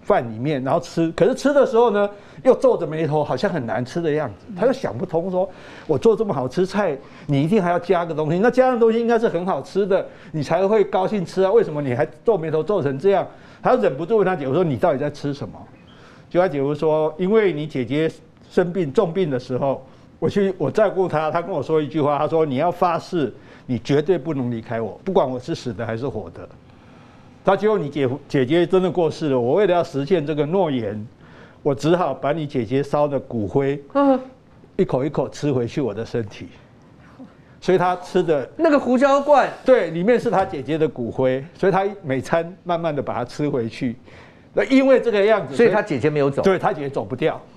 饭里面，然后吃。可是吃的时候呢，又皱着眉头，好像很难吃的样子。他就想不通说，我做这么好吃菜，你一定还要加个东西，那加的东西应该是很好吃的，你才会高兴吃啊？为什么你还皱眉头皱成这样？他忍不住问他姐夫说：“你到底在吃什么？”就他姐夫说：“因为你姐姐生病重病的时候，我去我照顾她，她跟我说一句话，她说你要发誓，你绝对不能离开我，不管我是死的还是活的。”他结果你姐夫姐姐真的过世了，我为了要实现这个诺言，我只好把你姐姐烧的骨灰，一口一口吃回去我的身体。所以他吃的那个胡椒罐， 对，里面是他姐姐的骨灰，所以他每餐慢慢的把它吃回去。那因为这个样子， 所以他姐姐没有走， 对他姐姐走不掉。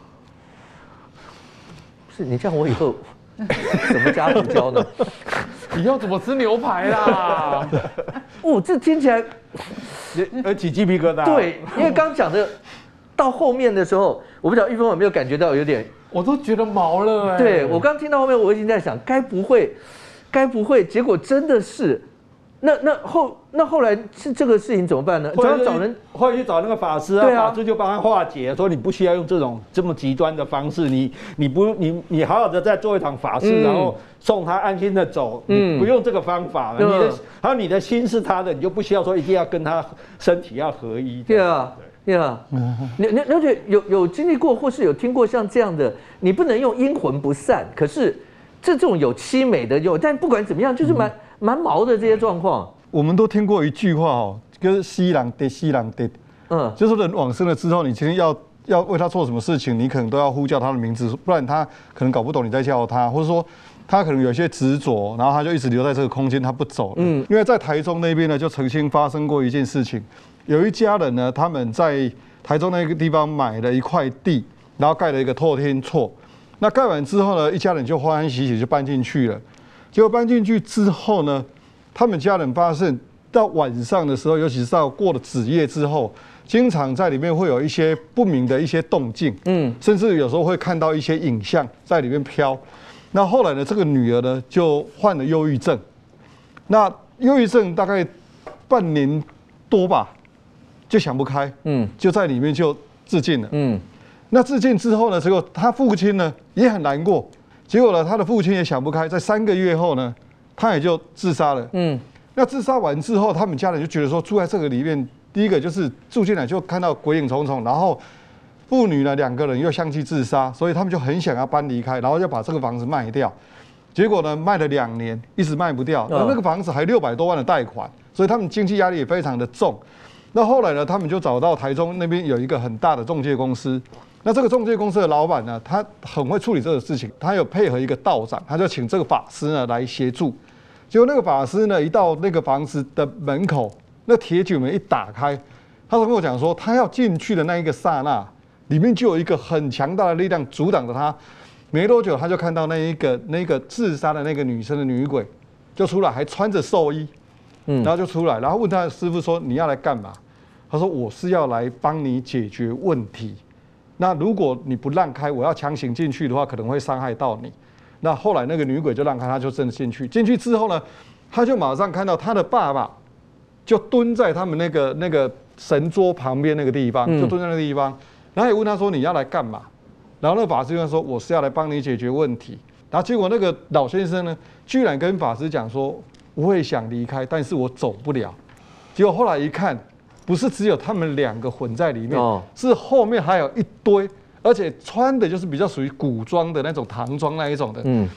是你这样，我以后怎么加胡椒呢？ 以后怎么吃牛排啦？ 哦，这听起来呃起鸡皮疙瘩。 对，因为刚讲的到后面的时候，我不知道玉峰有没有感觉到有点， 我都觉得毛了哎。 对我刚听到后面，我已经在想，该不会，该不会，结果真的是。那那后那后来是这个事情怎么办呢？只要找人， 后来去找那个法师啊， 对啊法师就帮他化解，说你不需要用这种这么极端的方式，你你不你你好好的再做一场法事，嗯、然后送他安心的走，嗯、你不用这个方法了。嗯、你的还有你的心是他的，你就不需要说一定要跟他身体要合一。 对啊，对啊，你你而且有有经历过或是有听过像这样的，你不能用阴魂不散，可是这种有凄美的有，但不管怎么样，就是蛮。蛮毛的这些状况， 我们都听过一句话哦，就是西郎爹西郎爹，嗯，就是人往生了之后，你今天要要为他做什么事情，你可能都要呼叫他的名字，不然他可能搞不懂你在叫他，或者说他可能有些执着，然后他就一直留在这个空间，他不走了。嗯，因为在台中那边呢，就曾经发生过一件事情，有一家人呢，他们在台中那个地方买了一块地，然后盖了一个透天厝，那盖完之后呢，一家人就欢欢喜喜就搬进去了。结果搬进去之后呢，他们家人发现到晚上的时候，尤其是到过了子夜之后，经常在里面会有一些不明的一些动静，嗯，甚至有时候会看到一些影像在里面飘。那后来呢，这个女儿呢就患了忧郁症，那忧郁症大概半年多吧，就想不开，嗯，就在里面就自尽了，嗯。那自尽之后呢，结果他父亲呢也很难过。结果呢，他的父亲也想不开，在三个月后呢，他也就自杀了。嗯，那自杀完之后，他们家人就觉得说，住在这个里面，第一个就是住进来就看到鬼影重重，然后父女呢两个人又相继自杀，所以他们就很想要搬离开，然后要把这个房子卖掉。结果呢，卖了两年，一直卖不掉，那那个房子还六百多万的贷款，所以他们经济压力也非常的重。那后来呢，他们就找到台中那边有一个很大的仲介公司。那这个仲介公司的老板呢，他很会处理这个事情，他有配合一个道长，他就请这个法师呢来协助。结果那个法师呢，一到那个房子的门口，那铁卷门一打开，他就跟我讲说，他要进去的那一个刹那，里面就有一个很强大的力量阻挡着他。没多久，他就看到那一个那个自杀的那个女生的女鬼就出来，还穿着寿衣，嗯，然后就出来，然后问他的师父说：“你要来干嘛？”他说：“我是要来帮你解决问题。那如果你不让开，我要强行进去的话，可能会伤害到你。”那后来那个女鬼就让开，他就真的进去。进去之后呢，他就马上看到他的爸爸就蹲在他们那个那个神桌旁边那个地方，就蹲在那个地方。然后也问他说：“你要来干嘛？”然后那个法师就说：“我是要来帮你解决问题。”然后结果那个老先生呢，居然跟法师讲说：“我会想离开，但是我走不了。”结果后来一看，不是只有他们两个混在里面，哦、是后面还有一堆，而且穿的就是比较属于古装的那种唐装那一种的。嗯。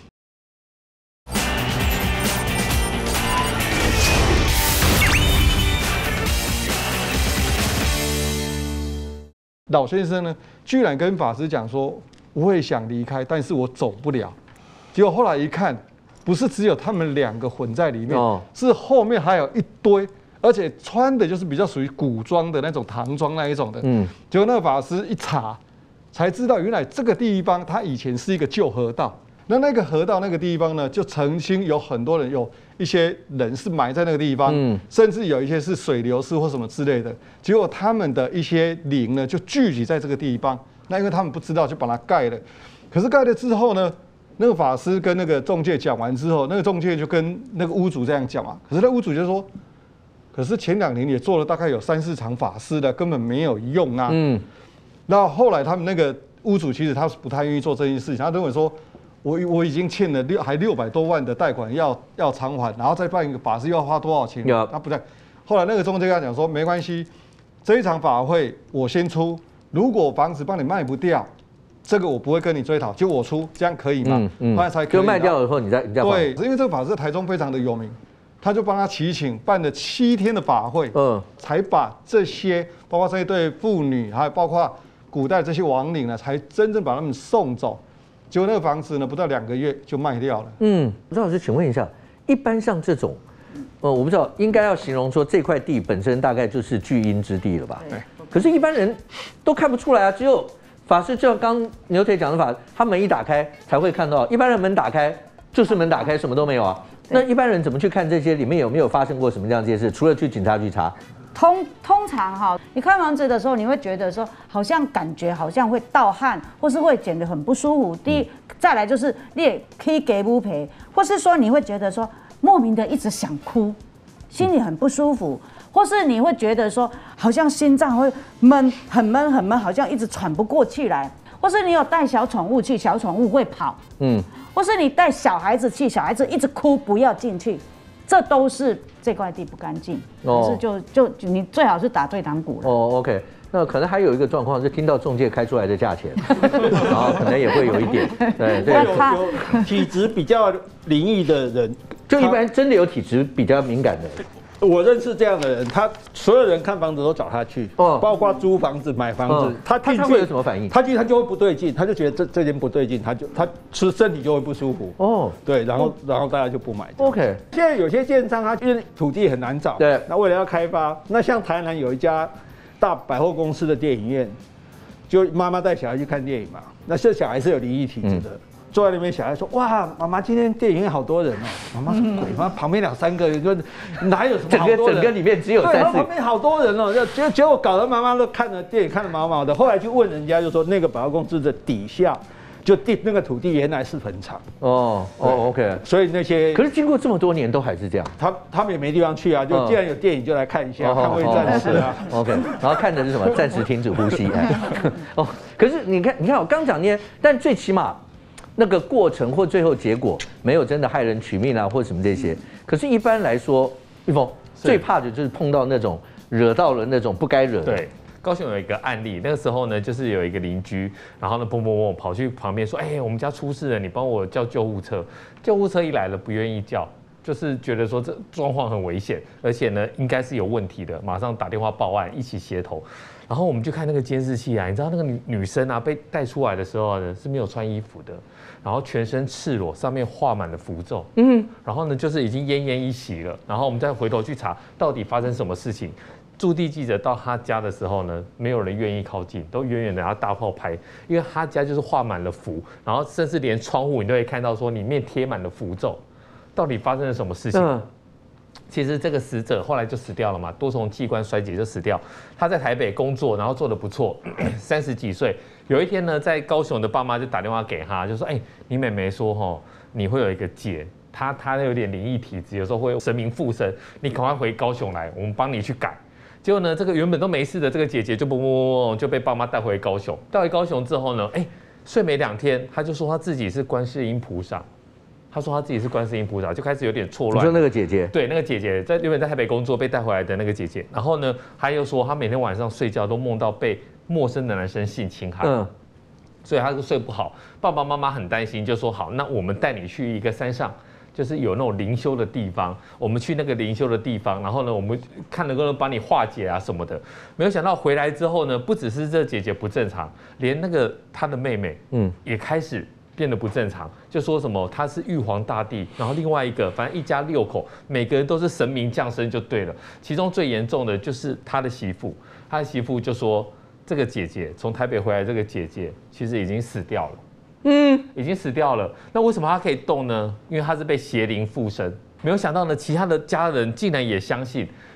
老先生呢，居然跟法师讲说：“我会想离开，但是我走不了。”结果后来一看，不是只有他们两个混在里面，哦、是后面还有一堆。而且穿的就是比较属于古装的那种唐装那一种的，嗯，结果那个法师一查，才知道原来这个地方它以前是一个旧河道。那那个河道那个地方呢，就曾经有很多人，有一些人是埋在那个地方，嗯，甚至有一些是水流师或什么之类的。结果他们的一些灵呢，就聚集在这个地方。那因为他们不知道，就把它盖了。可是盖了之后呢，那个法师跟那个仲介讲完之后，那个仲介就跟那个屋主这样讲嘛。可是那屋主就说：“ 可是前两年也做了大概有三四场法事的，根本没有用啊。嗯，那后来他们那个屋主其实他是不太愿意做这件事情，他认为说，我我已经欠了六还六百多万的贷款要要偿还，然后再办一个法事要花多少钱？他不在。后来那个中介跟他讲说，没关系，这一场法会我先出，如果房子帮你卖不掉。这个我不会跟你追讨，就我出，这样可以吗？嗯嗯，后来才可以就卖掉了以后，你再你再还。 对，因为这个法师在台中非常的有名，他就帮他祈请，办了七天的法会，嗯，才把这些，包括这一对妇女，还有包括古代这些亡灵呢，才真正把他们送走。结果那个房子呢，不到两个月就卖掉了。 嗯，张老师，请问一下，一般像这种，呃，我不知道应该要形容说这块地本身大概就是巨阴之地了吧？对。可是，一般人都看不出来啊，只有。法师就像刚牛腿讲的法，他门一打开才会看到，一般人门打开就是门打开，什么都没有啊。那一般人怎么去看这些里面有没有发生过什么这样这些事？除了去警察局查， 通通常哈，你看房子的时候，你会觉得说，好像感觉好像会盗汗，或是会剪得很不舒服。第一，再来就是你也可以给不赔，或是说你会觉得说莫名的一直想哭，心里很不舒服。或是你会觉得说，好像心脏会闷，很闷很闷，好像一直喘不过气来。或是你有带小宠物去，小宠物会跑，嗯。或是你带小孩子去，小孩子一直哭，不要进去，这都是这块地不干净。哦。可是就就你最好是打对堂鼓了。 哦 ，OK。那可能还有一个状况是听到仲介开出来的价钱，然后可能也会有一点，对对。 有有体质比较灵异的人， 就一般真的有体质比较敏感的人。 我认识这样的人，他所有人看房子都找他去，哦，包括租房子、买房子，哦， 他进去会有什么反应？ 他进去他就会不对劲，他就觉得这这间不对劲，他就他吃身体就会不舒服。哦，对，然后、哦、然后大家就不买。 OK， 现在有些建商他因为土地很难找， 对， 那为了要开发，那像台南有一家大百货公司的电影院，就妈妈带小孩去看电影嘛，那这小孩是有灵异体质的。嗯，坐在那边，小孩说：“哇，妈妈，今天电影院好多人哦。”妈妈说：“鬼妈，旁边两三个人，就哪有什么好多人？ 整个整个里面只有三四个， 旁边好多人哦。”就结结果搞得妈妈都看了电影，看得毛毛的。后来去问人家，就说那个百货公司的底下，就地那个土地原来是坟场。哦哦 ，OK。 所以那些可是经过这么多年都还是这样， 他他们也没地方去啊。就既然有电影，就来看一下《捍卫战士》啊。 OK， 然后看的是什么？暂时停止呼吸。哦，可是你看，你看我刚讲那些，但最起码。那个过程或最后结果没有真的害人取命啊，或什么这些。可是，一般来说，玉峰最怕的就是碰到那种惹到了那种不该惹的。 对，高雄有一个案例，那个时候呢，就是有一个邻居，然后呢，砰砰砰跑去旁边说：“哎、欸，我们家出事了，你帮我叫救护车。”救护车一来了，不愿意叫，就是觉得说这状况很危险，而且呢，应该是有问题的，马上打电话报案，一起协同。然后我们就看那个监视器啊，你知道那个女女生啊被带出来的时候呢是没有穿衣服的，然后全身赤裸，上面画满了符咒，嗯，然后呢就是已经奄奄一息了。然后我们再回头去查到底发生什么事情。驻地记者到他家的时候呢，没有人愿意靠近，都远远的拿大炮拍，因为他家就是画满了符，然后甚至连窗户你都可以看到说里面贴满了符咒。到底发生了什么事情？嗯，其实这个死者后来就死掉了嘛，多重器官衰竭就死掉。他在台北工作，然后做得不错，三十几岁。有一天呢，在高雄的爸妈就打电话给他，就说：“哎、欸，你妹妹说吼，你会有一个姐，她她有点灵异体质，有时候会神明附身，你赶快回高雄来，我们帮你去改。”结果呢，这个原本都没事的这个姐姐就嘣嘣嘣就被爸妈带回高雄。带回高雄之后呢，哎、欸，睡没两天，他就说他自己是观世音菩萨。他说他自己是观世音菩萨，就开始有点错乱。 你说那个姐姐？ 对，那个姐姐在原本在台北工作，被带回来的那个姐姐。然后呢，他又说他每天晚上睡觉都梦到被陌生的男生性侵害，嗯，所以他就睡不好。爸爸妈妈很担心，就说好，那我们带你去一个山上，就是有那种灵修的地方，我们去那个灵修的地方，然后呢，我们看能不能帮你化解啊什么的。没有想到回来之后呢，不只是这姐姐不正常，连那个她的妹妹，嗯，也开始变得不正常，就说什么他是玉皇大帝，然后另外一个反正一家六口，每个人都是神明降生就对了。其中最严重的就是他的媳妇，他的媳妇就说这个姐姐从台北回来，这个姐姐其实已经死掉了，嗯，已经死掉了。那为什么她可以动呢？因为她是被邪灵附身。没有想到呢，其他的家人竟然也相信，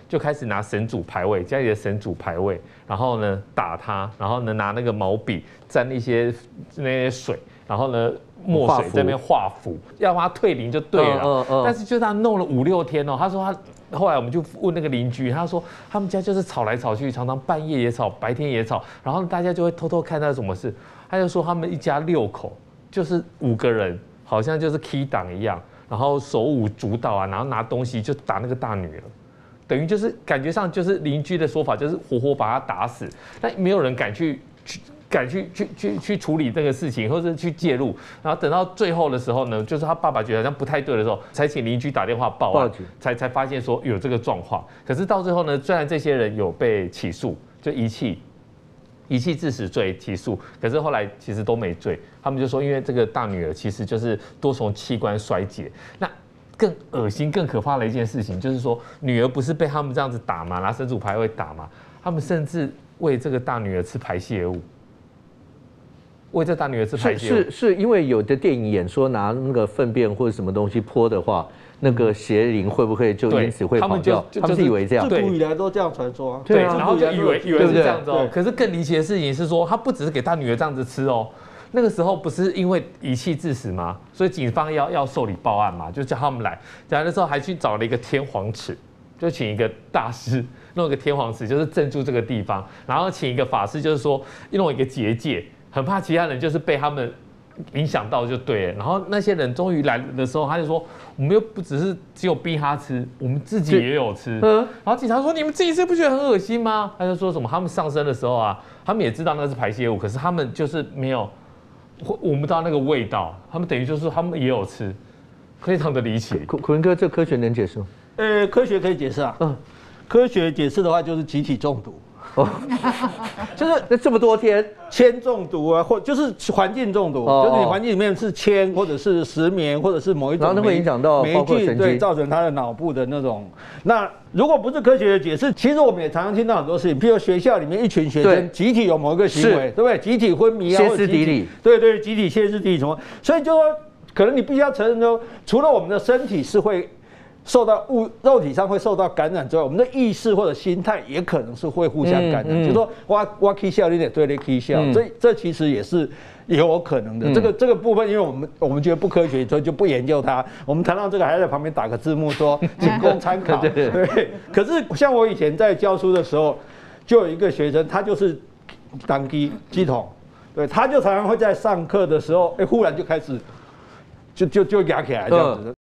就开始拿神主牌位，家里的神主牌位，然后呢打他，然后呢拿那个毛笔沾一些那些水，然后呢墨水在那边画符，要让他退灵就对了。嗯嗯、但是就这样弄了五六天哦，他说他后来我们就问那个邻居，他说他们家就是吵来吵去，常常半夜也吵，白天也吵，然后大家就会偷偷看他什么事。他就说他们一家六口，就是五个人，好像就是 key 党一样。然后手舞足蹈啊，然后拿东西就打那个大女儿，等于就是感觉上就是邻居的说法，就是活活把她打死，但没有人敢去去敢去去去去处理这个事情，或者去介入。然后等到最后的时候呢，就是他爸爸觉得好像不太对的时候，才请邻居打电话报案，才才发现说有这个状况。可是到最后呢，虽然这些人有被起诉，就遗弃。遗弃致死罪起诉，可是后来其实都没罪。他们就说，因为这个大女儿其实就是多重器官衰竭。那更恶心、更可怕的一件事情，就是说女儿不是被他们这样子打嘛，拿神主牌位打嘛，他们甚至为这个大女儿吃排泄物，为这大女儿吃排泄物。 是是是因为有的电影演说拿那个粪便或者什么东西泼的话。那个邪灵会不会就因此会跑掉？他们是以为这样， 自古以来都这样传说啊。 对，然后就以为以为是这样子哦。可是更离奇的事情是说，他不只是给他女儿这样子吃哦。那个时候不是因为遗弃致死吗？所以警方要要受理报案嘛，就叫他们来。来的时候还去找了一个天皇尺，就请一个大师弄一个天皇尺，就是镇住这个地方，然后请一个法师，就是说弄一个结界，很怕其他人就是被他们。影响到就对了，然后那些人终于来的时候，他就说：“我们又不只是只有逼他吃，我们自己也有吃。”嗯，然后警察说：“你们自己吃不觉得很恶心吗？”他就说什么他们上身的时候啊，他们也知道那是排泄物，可是他们就是没有闻不到那个味道，他们等于就是他们也有吃，非常的离奇。 苦苦文哥，这科学能解释吗？ 呃，科学可以解释啊。嗯，科学解释的话就是集体中毒。哦， 就是那这么多天铅中毒啊，或就是环境中毒，哦、就是你环境里面是铅，或者是石棉，或者是某一种， 然后会影响到霉菌，对，造成他的脑部的那种。那如果不是科学的解释，其实我们也常常听到很多事情，譬如学校里面一群学生集体有某一个行为，对不对？集体昏迷啊， 歇斯底里， 对对，集体歇斯底里什么？所以就说，可能你必须要承认说，除了我们的身体是会。受到物肉体上会受到感染之外，我们的意识或者心态也可能是会互相感染。嗯嗯、就是说，我我起笑，你得对你起笑，这这其实也是也有可能的。嗯、这个这个部分，因为我们我们觉得不科学，所以就不研究它。我们谈到这个，还在旁边打个字幕说仅供参考。对, 对, 对, 对。可是像我以前在教书的时候，就有一个学生，他就是当机机筒，对，他就常常会在上课的时候，哎，忽然就开始就就就压起来这样子的。嗯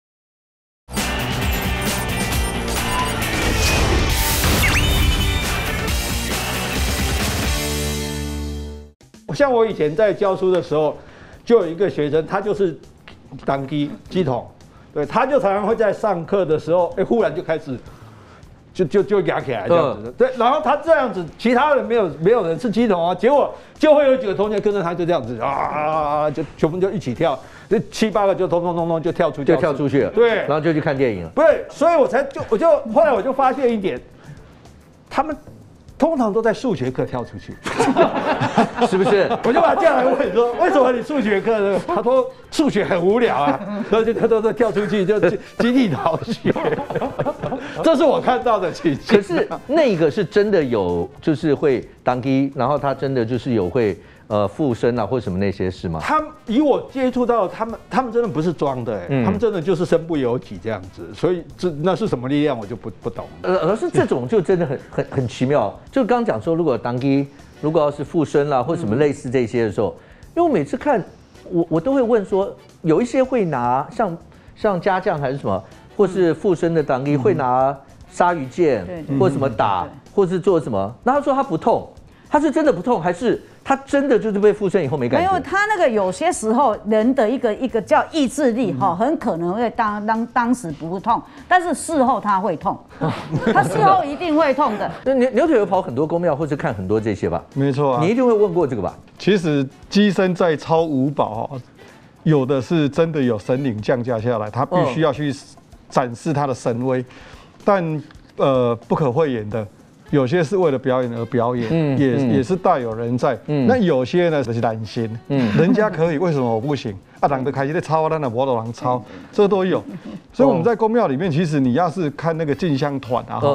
像我以前在教书的时候，就有一个学生，他就是当机机筒，对，他就常常会在上课的时候，哎，忽然就开始就就就压起来这样子的，对，然后他这样子，其他人没有没有人是机筒啊，结果就会有几个同学跟着他就这样子啊，就全部就一起跳，这七八个就通通通通就跳出就跳出去了， 对， 然后就去看电影了， 对，所以我才就我就后来我就发现一点，他们。通常都在数学课跳出去， 是不是？ 我就把他叫来问说，为什么你数学课呢？他说数学很无聊啊，所以就他都是跳出去就集体逃学，这是我看到的情形。 可是那个是真的有，就是会当机，然后他真的就是有会。呃，附身啊，或什么那些事吗？ 他以我接触到他们，他们真的不是装的、欸，嗯、他们真的就是身不由己这样子，所以这那是什么力量，我就不不懂。 呃，而是这种就真的很很很奇妙。就刚刚讲说，如果当机，如果要是附身啦，或什么类似这些的时候，因为我每次看，我我都会问说，有一些会拿像像家将还是什么，或是附身的当机会拿鲨鱼剑，嗯、或什么打，或是做什么，那他说他不痛。他是真的不痛，还是他真的就是被附身以后没感觉？ 没有，他那个有些时候人的一个一个叫意志力哈，嗯、很可能会当当当时不痛，但是事后他会痛，他事后一定会痛的。 那牛牛腿有跑很多宫庙，或是看很多这些吧？ 没错啊， 你一定会问过这个吧？ 其实机身在超五宝，有的是真的有神灵降价下来，他必须要去展示他的神威，但呃不可讳言的。有些是为了表演而表演，嗯、也、嗯、也是大有人在。嗯、那有些呢就是懒心，嗯、人家可以，为什么我不行？啊，人都开始在抄，但那我都能抄，这都有。所以我们在宫庙里面，其实你要是看那个进香团啊，嗯、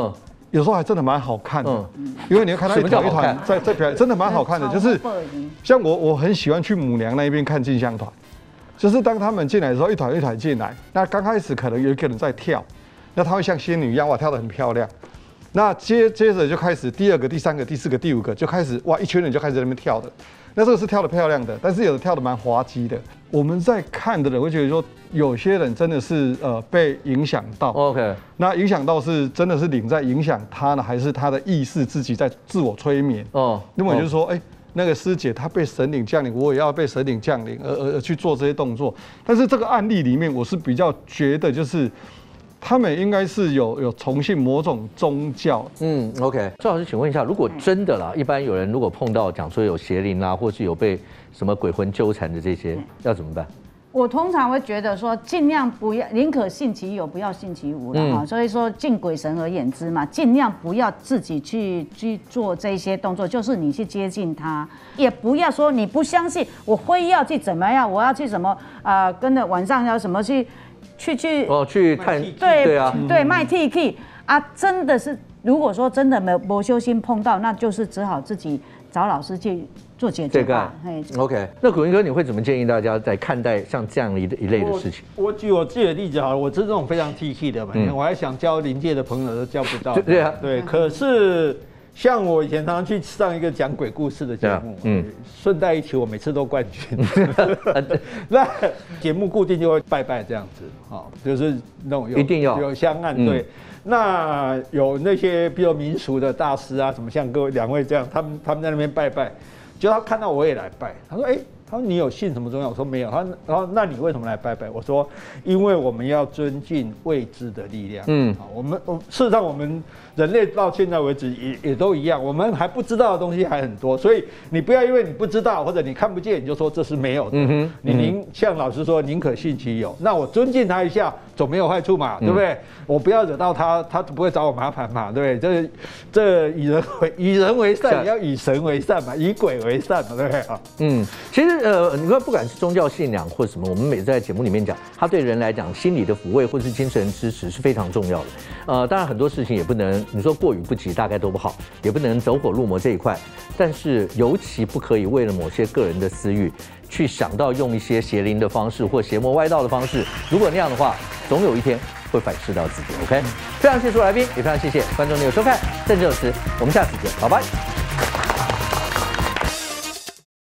有时候还真的蛮好看的，嗯、因为你要看它一团一团在在表演，真的蛮好看的。就是像我我很喜欢去母娘那一边看进香团，就是当他们进来的时候，一团一团进来，那刚开始可能有一个人在跳，那他会像仙女一样哇跳得很漂亮。那接接着就开始第二个、第三个、第四个、第五个就开始哇，一群人就开始在那边跳的。那这个是跳得漂亮的，但是有的跳得蛮滑稽的。我们在看的人会觉得说，有些人真的是呃被影响到。 OK， 那影响到是真的是灵在影响他呢，还是他的意识自己在自我催眠？哦，那么也就是说，哎、欸，那个师姐她被神灵降临，我也要被神灵降临，而而而去做这些动作。但是这个案例里面，我是比较觉得就是。他们应该是有有崇信某种宗教。 嗯 ，OK， 赵老师，请问一下，如果真的啦，一般有人如果碰到讲说有邪灵啦，或是有被什么鬼魂纠缠的这些，要怎么办？ 我通常会觉得说，尽量不要，宁可信其有，不要信其无了哈。嗯、所以说，敬鬼神而远之嘛，尽量不要自己去去做这些动作，就是你去接近他，也不要说你不相信，我非要去怎么样，我要去什么啊、呃，跟着晚上要什么去。去去哦，去探对对啊， 对卖 T K 啊，真的是，如果说真的没没修心碰到，那就是只好自己找老师去做解决吧。 OK， 那古云哥，你会怎么建议大家在看待像这样一一类的事情？ 我, 我举我自己的例子好了，我是这种非常 T K 的嘛，嗯、我还想交临界的朋友都交不到。 对啊， 对，可是。像我以前常常去上一个讲鬼故事的节目，嗯，顺带一提，我每次都冠军。那节目固定就会拜拜这样子，啊，就是那种有一定要有香案，对。那有那些比如民俗的大师啊，什么像各位两位这样，他们他们在那边拜拜，就他看到我也来拜，他说，哎。他说：“你有信什么宗教？”我说：“没有。”他然后那你为什么来拜拜？我说：“因为我们要尊敬未知的力量。嗯，我们我事实上我们人类到现在为止也也都一样，我们还不知道的东西还很多。所以你不要因为你不知道或者你看不见，你就说这是没有的。嗯哼，你宁像老师说，宁可信其有。那我尊敬他一下，总没有坏处嘛，对不对？我不要惹到他，他不会找我麻烦嘛，对不对？这这以人为以人为善，要以神为善嘛，以鬼为善嘛，对不对啊？ 嗯，其实。呃，你看，不管是宗教信仰或什么，我们每次在节目里面讲，它对人来讲，心理的抚慰或是精神支持是非常重要的。呃，当然很多事情也不能，你说过于不及，大概都不好，也不能走火入魔这一块。但是尤其不可以为了某些个人的私欲，去想到用一些邪灵的方式或邪魔歪道的方式。如果那样的话，总有一天会反噬到自己。OK， 非常谢谢来宾，也非常谢谢观众朋友收看《政治有时》，我们下次见，拜拜。